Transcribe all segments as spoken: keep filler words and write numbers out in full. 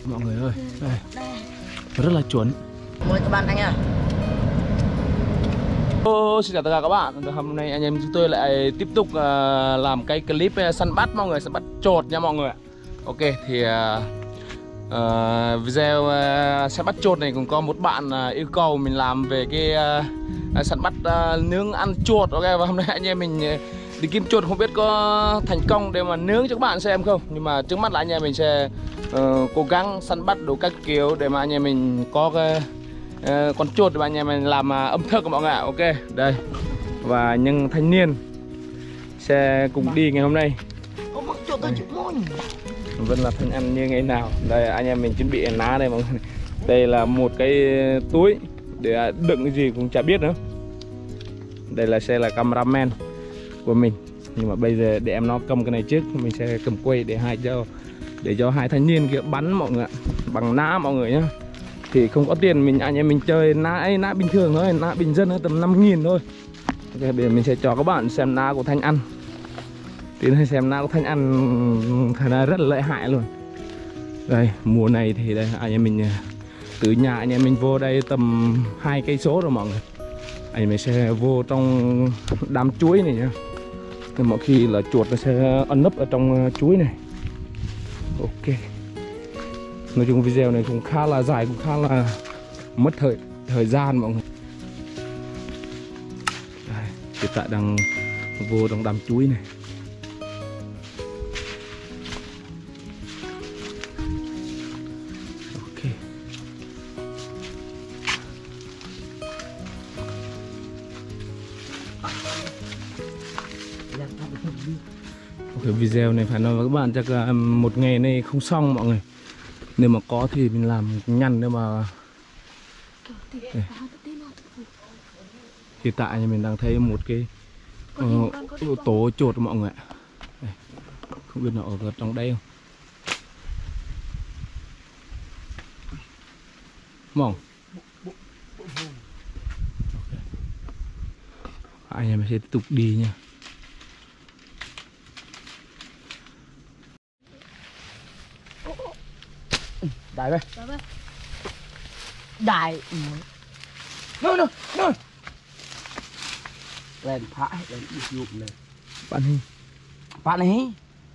mọi người ơi, đây rất là chuẩn. Mời các bạn anh à. Oh, xin chào tất cả các bạn. Hôm nay anh em chúng tôi lại tiếp tục uh, làm cái clip săn bắt mọi người, săn bắt chột nha mọi người. Ok thì uh, uh, video uh, săn bắt chột này cũng có một bạn uh, yêu cầu mình làm về cái uh, săn bắt uh, nướng ăn chột. Ok, và hôm nay anh em mình uh, đi kiếm chột không biết có thành công để mà nướng cho các bạn xem không. Nhưng mà trước mắt là anh em mình sẽ uh, cố gắng săn bắt đủ các kiểu để mà anh em mình có cái Uh, con chuột để anh em mình làm uh, ẩm thực của mọi người ạ. Ok, đây và những thanh niên sẽ cùng đi ngày hôm nay. Vẫn là thanh ăn như ngày nào. Đây anh em mình chuẩn bị ná đây mọi người. Đây là một cái túi để đựng cái gì cũng chả biết nữa. Đây là sẽ là cameraman của mình. Nhưng mà bây giờ để em nó cầm cái này trước, mình sẽ cầm quay để hai cho để cho hai thanh niên kia bắn mọi người ạ. Bằng ná mọi người nhá. Thì không có tiền mình anh em mình chơi ná ấy, ná bình thường thôi, ná bình dân tầm năm nghìn thôi. Ok, bây giờ mình sẽ cho các bạn xem ná của Thanh ăn. Thì này xem ná của Thanh ăn thật ra rất là lợi hại luôn. Đây, mùa này thì đây anh em mình từ nhà anh em mình vô đây tầm hai cây số rồi mọi người. Anh em mình sẽ vô trong đám chuối này nhá. Thì mọi khi là chuột nó sẽ ẩn nấp ở trong chuối này. Ok. Nói chung video này cũng khá là dài, cũng khá là mất thời thời gian mọi người. Đây, hiện tại đang vô trong đám chuối này. Ok. Ok, video này phải nói với các bạn chắc là một ngày này không xong mọi người. Nếu mà có thì mình làm nhăn nếu mà đây. Hiện tại mình đang thấy một cái uh, tố chột mọi người ạ. Đây. Không biết nó ở trong đây không. Mỏng. Anh em sẽ tiếp tục đi nha. Đại về. Đại. Nơi nơi nơi. Lên phải lên dụng lên. Bạn hình. Bạn ấy.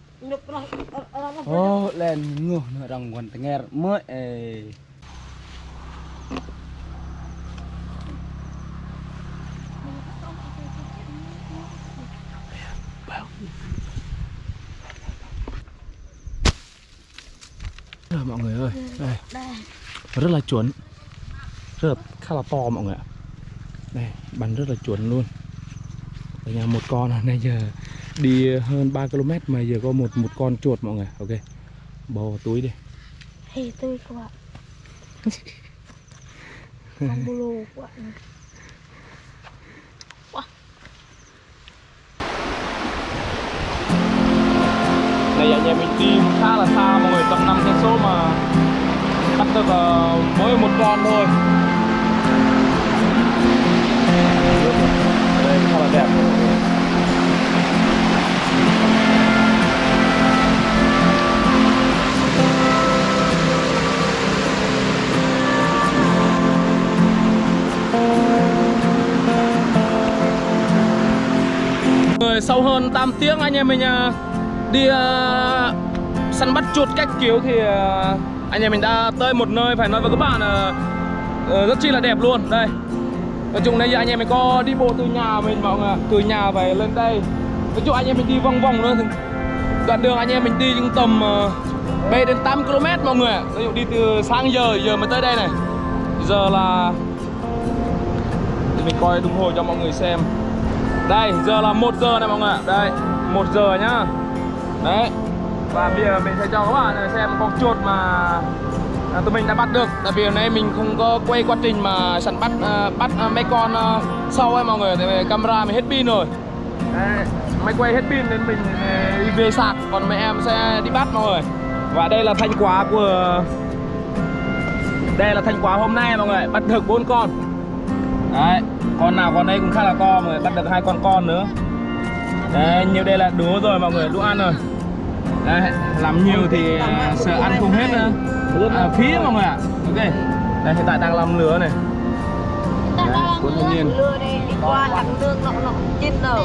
Ô lên ngủ nó đang còn nghe mới. Rồi mọi người ơi, đây rất là chuẩn, rất là khá là to mọi người ạ. Đây bắn rất là chuẩn luôn. Ở nhà một con này giờ đi hơn ba ki lô mét mà giờ có một một con chuột mọi người. Ok, bỏ vào túi đi. Hey tôi các bạn. Con bô lô các bạn. Này anh em mình đi khá là xa mọi người, tầm năm cây số mà bắt được uh, mỗi một con thôi. Đây khá là đẹp. Người sau hơn tám tiếng anh em mình uh, đi uh, săn bắt chuột cách kiểu thì uh, anh em mình đã tới một nơi phải nói với các bạn uh, uh, rất chi là đẹp luôn. Đây nói chung đây anh em mình có đi bộ từ nhà mình mọi người, từ nhà về lên đây. Nói chung anh em mình đi vòng vòng nữa thì đoạn đường anh em mình đi trong tầm uh, bảy đến tám ki lô mét mọi người. Ví dụ đi từ sáng giờ giờ mới tới đây này. Giờ là thì mình coi đồng hồ cho mọi người xem. Đây giờ là một giờ này mọi người. Đây một giờ nhá. Đấy. Và bây giờ mình sẽ cho các bạn xem con chuột mà à, tụi mình đã bắt được. Tại vì hôm nay mình không có quay quá trình mà săn bắt à, bắt à, mấy con à, sâu ấy mọi người. Tại vì camera mình hết pin rồi. Đấy, máy quay hết pin nên mình đi về sạc. Còn mấy em sẽ đi bắt mọi người. Và đây là thành quả của Đây là thành quả hôm nay mọi người. Bắt được bốn con. Đấy, con nào con đây cũng khá là to mọi người. Bắt được hai con con nữa. Đấy, như đây là đủ rồi mọi người, đủ ăn rồi. Đấy, làm nhiều thì à, sợ ăn không hết nữa. À, phí mọi người ạ. Ok. Đây hiện tại đang làm lửa này. Đấy, cuốn tự nhiên. Lừa đi đi qua thằng lương nọ nọ chín đầu.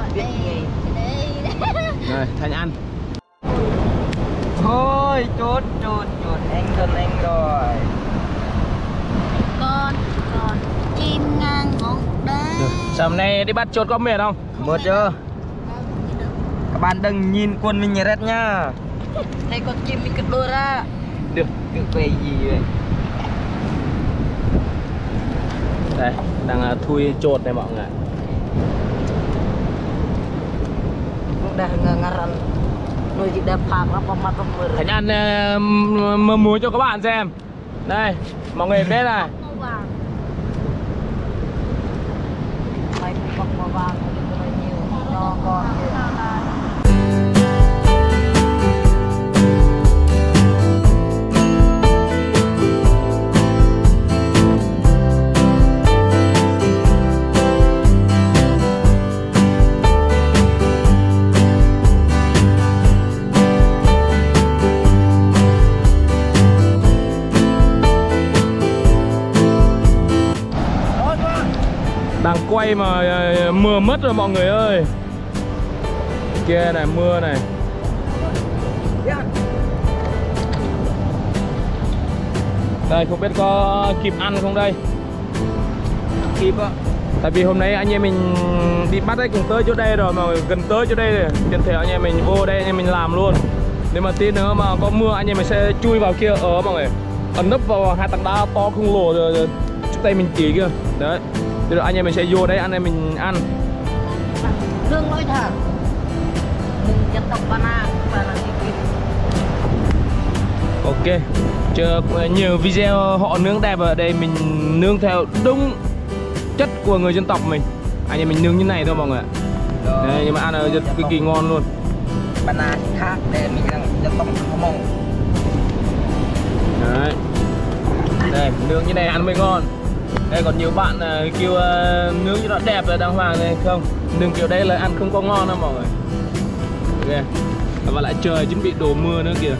Đây, Thành ăn. Thôi chốt chốt chốt anh cần anh rồi. Con con chim ngang ngọn đá. Sao hôm nay đi bắt chốt có mệt không? Mệt chưa? Các bạn đừng nhìn quân mình nhét nha. Thấy con chim mình cất đôi ra. Được, cứ về gì vậy? Đây, đang uh, thui chốt này mọi người. Udah ngaran nuôi chị đẹp phàm lắm vào mặt vào mưa. Thành ăn uh, mơ muối cho các bạn xem. Đây, mọi người biết này. Màu vàng. Mày bọc màu vàng nó nhiều nó con. Đang quay mà uh, mưa mất rồi mọi người ơi. Kia này mưa này. Đây không biết có kịp ăn không đây. Kịp ạ. Tại vì hôm nay anh em mình đi bắt ấy cũng tới chỗ đây rồi, mà gần tới chỗ đây rồi. Tiền thể anh em mình vô đây anh em mình làm luôn. Nếu mà tí nữa mà có mưa anh em mình sẽ chui vào kia ở mọi người. Ẩn nấp vào hai tảng đá to khổng lồ rồi, rồi trước tay mình chỉ kia. Đấy. Thì anh em mình sẽ vô đấy anh em mình ăn. Lương nói thẳng. Đừng chân tộc bana, bana Ok. Chờ nhiều video họ nướng đẹp ở đây mình nướng theo đúng chất của người dân tộc mình. Anh em mình nướng như này thôi mọi người ạ. Đấy, nhưng mà ăn ở rất cực kỳ ngon luôn. Bana khác để mình đang dân tộc không mong. Đấy. Đây, nướng như này ăn mới ngon. Đây còn nhiều bạn uh, kêu uh, nướng cho nó đẹp là đàng hoàng này không. Nướng kiểu đây là ăn không có ngon đâu mọi người. Ok. Và lại trời chuẩn bị đổ mưa nữa kìa.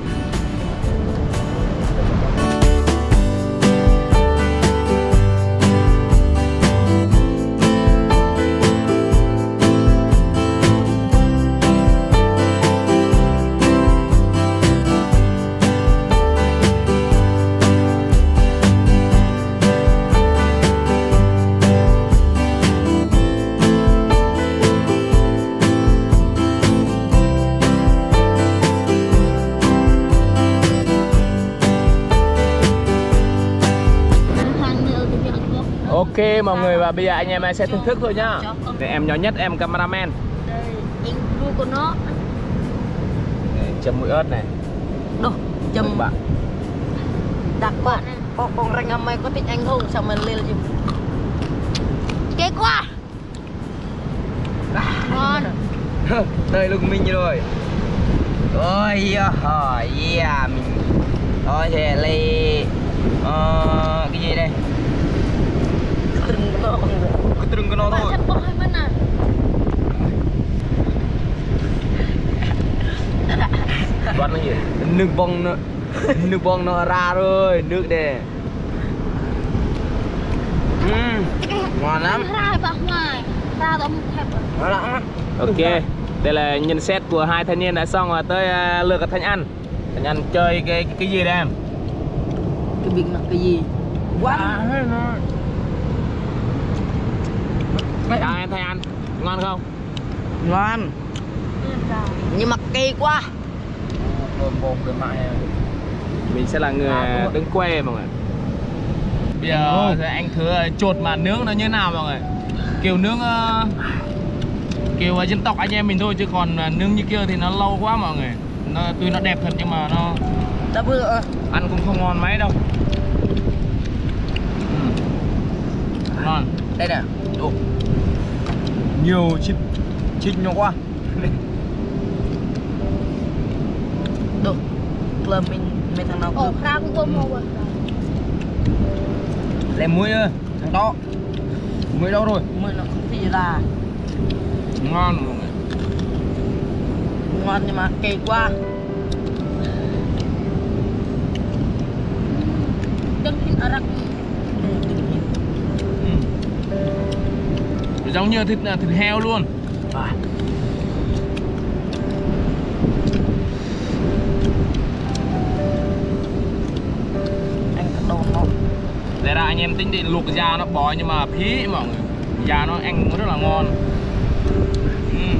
Ok mọi người, và bây giờ anh em sẽ thưởng thức thôi nhá. Để em nhỏ nhất, em cameraman. Đây, anh ru của nó. Để chấm mũi ớt này. Đâu, chấm Mời bạn. Đặt bạn. Con con ranh âm mày có thích anh không? Sao mình lên chứ? Kế quá. Ngon. Đây lúc mình rồi. Ôi hỏi yeah mình. Thôi thì lấy ờ, cái gì đây? Trứng nó cái trứng của nó thôi. Bạn bông hay mất à? Đoán nó gì? Nước bông nó nước bông nó ra rồi, nước đây. Uhm, ngon lắm. Ra bạc ngoài. Ra tao thèm. Ngon lắm. Ok, đây là nhận xét của hai thanh niên đã xong rồi, tới uh, lượt Thành ăn. Thành ăn chơi cái cái, cái gì đây em? Cái việc là cái gì? Quá. Sao em Thành ăn? Ngon không? Ngon. Nhưng mà kỳ quá. Một cái mại. Mình sẽ là người đứng quay mọi người. Bây giờ thì anh thử chột mà nướng nó như nào mọi người. Kiểu nướng uh, kiểu dân tộc anh em mình thôi, chứ còn nướng như kia thì nó lâu quá mọi người. Nó tuy nó đẹp thật nhưng mà nó đã vừa ăn cũng không ngon mấy đâu. Ừ. Ngon. Đây nè. Ồ. Nhiều chip chích nó quá. Đâu. Là mình mấy thằng nào Ồ, ra cũng tôm màu rồi. Lấy muối ơi, thằng đó. Muối đâu rồi? Muối nó không phi ra. Ngon mọi người. ngon nhưng mà kỳ quá. Chân thịt ở rắc. Giống như thịt thịt heo luôn. À. Anh có đồ không? Để ra anh em tính đi luộc da nó bò nhưng mà phí mọi người. Da nó ăn rất là ngon. Uhm.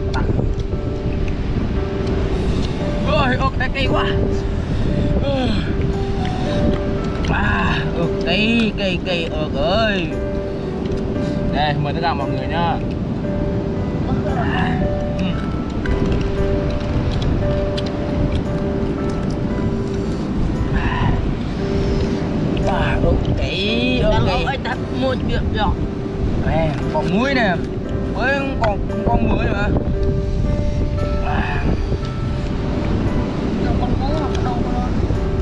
Ôi, ốc đã kỳ quá. À, ốc kỳ, kỳ, kỳ, ốc ơi. Đây, mời tất cả mọi người nhá. Uhm. À, ốc kỳ, ốc kỳ. Ôi, tắt một việc rồi. Nè, còn muối nè. Với còn con muối nữa. À. Đồ con muối hoặc đồ con.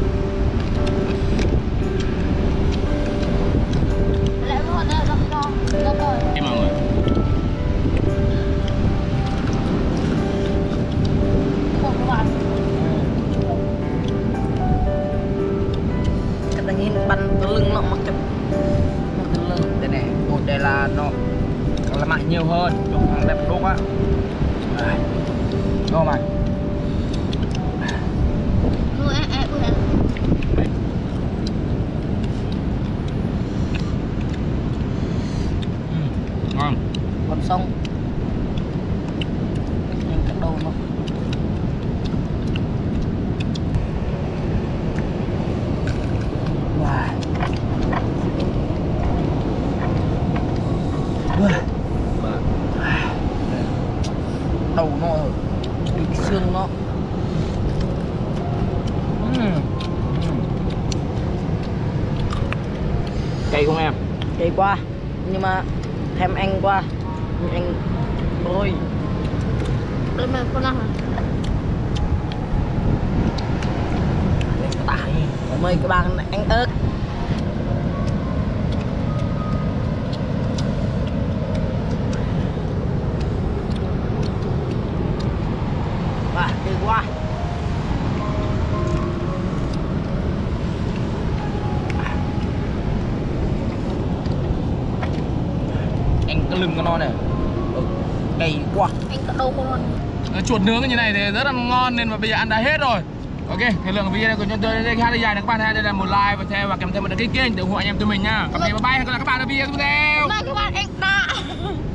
Lại có đây là con, con rồi. Đi mọi người. Con bạn. Cái ta nhìn bắn cái lưng nó mặc cái cái lưng đây này, một đây là nó là mạnh nhiều hơn, trong hàng đẹp đúc á. Ngon mà. Nuôi em em nuôi em. Ngon. Còn xong những cái đồ nó wow. Wow. Đầu nó được xương nó. Uhm. Cay không em? Kỳ quá nhưng mà thèm anh quá anh ôi Đây mà con ăn hả? tải mời các bạn anh ớt. Wow, kỳ quá. Anh cái lưng của nó này ừ, kỳ quá. Anh có đồ con. Chuột nướng như này thì rất là ngon nên mà bây giờ ăn đã hết rồi. Ok, thời lượng của video này của chúng tôi đến đây khá là dài. Các bạn hãy để lại một like và share và kèm theo một đăng ký kênh để ủng hộ anh em tụi mình nha. Còn bye bye, hẹn gặp lại các bạn ở video tiếp theo. Bye các bạn, anh đã.